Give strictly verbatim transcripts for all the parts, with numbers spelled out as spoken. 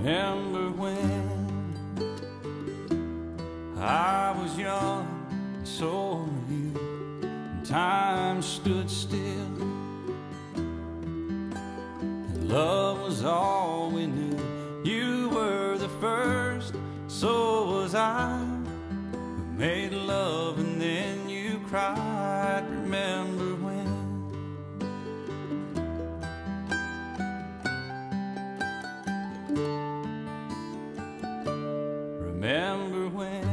Remember when I was young, and so were you, and time stood still, and love was all we knew. You were the first, so was I. We made love and then you cried. Remember when? Remember when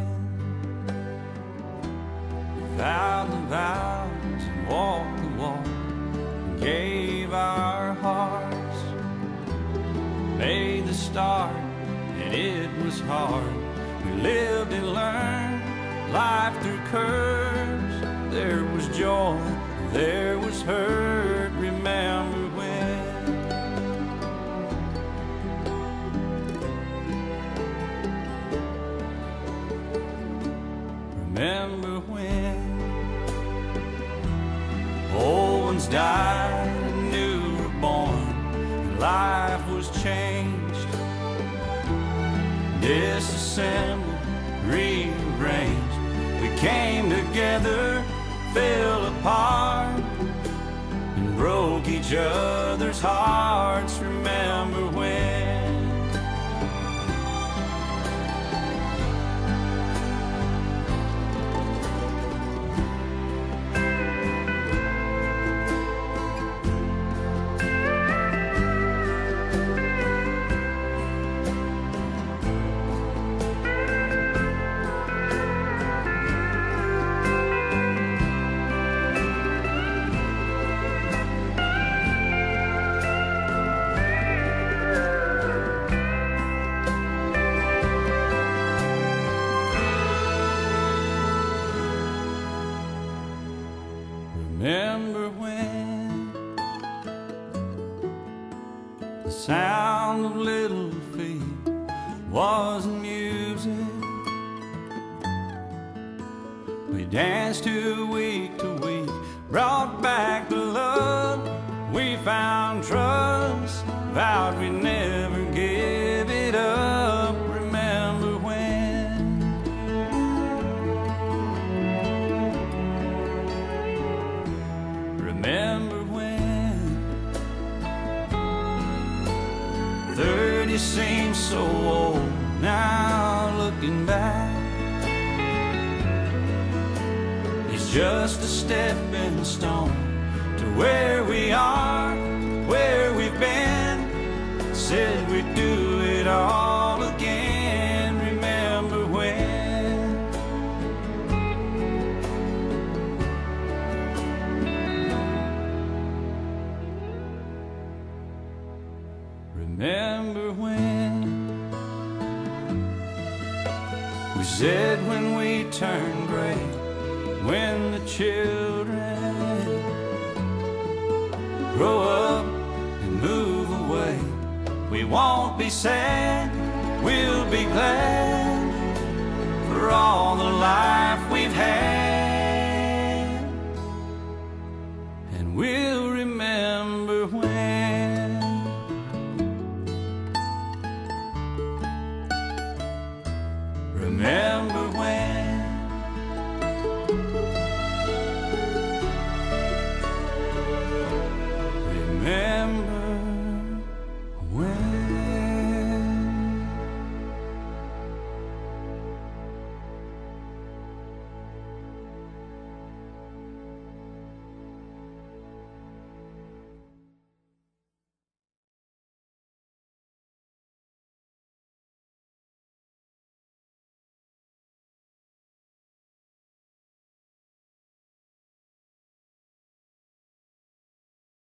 we vowed the vows and walked the walk and gave our hearts, made the start, and it was hard. We lived and learned life through curves. There was joy, there was hurt. Remember when? Remember when old ones died and new were born, and life was changed, disassembled, rearranged. We came together, fell apart, and broke each other's hearts. Remember when? Remember when the sound of little feet wasn't music? We danced to week to week, brought back the love. We found trust, vowed we'd never give it up. Remember when? Remember when thirty seems so old now, looking back. It's just a stepping stone to where we are, where we've been. Said we'd do it all again. Remember when? Remember when we said when we turn gray, when the children grow up and move away, we won't be sad, we'll be glad for all the life we've had.